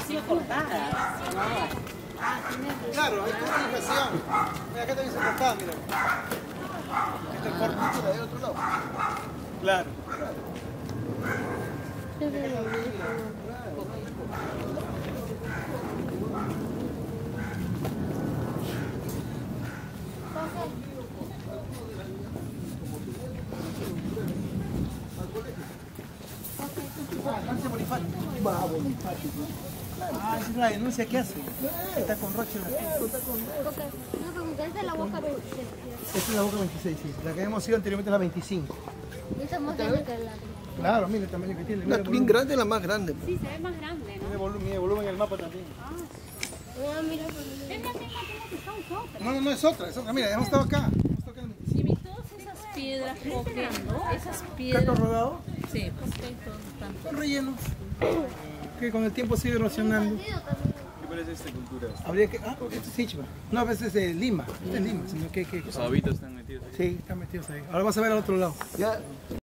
sido cortada. Claro, hay comunicación. Mira, acá también se cortaba, mira. Este es el cortito de otro lado. Claro. Va, Bonifacio. Ah, esa es la denuncia que hace. Está con Roche en la fiesta. No, esta es la boca 26. Esta es la boca 26, sí. La que hemos ido anteriormente es la 25. Esta más grande que la. Claro, mira el tamaño que tiene. La bien grande, la más grande. Sí, se ve más grande, ¿no? Mide volumen en el mapa también. Ah, mira, Es la misma que son otras. No, no es otra, es otra. Mira, hemos estado acá. Hemos estado acá en el 25. Y vi todas esas piedras, porque esas piedras. ¿Cato rodado? Sí, pues que todos están. Son rellenos. Que con el tiempo sigue erosionando. ¿Qué parece esta cultura? Habría que. Ah, esto es Ichba. No, a veces es de Lima. Este es Lima, sino que. Los habitos están metidos ahí. Sí, están metidos ahí. Ahora vas a ver al otro lado. Ya,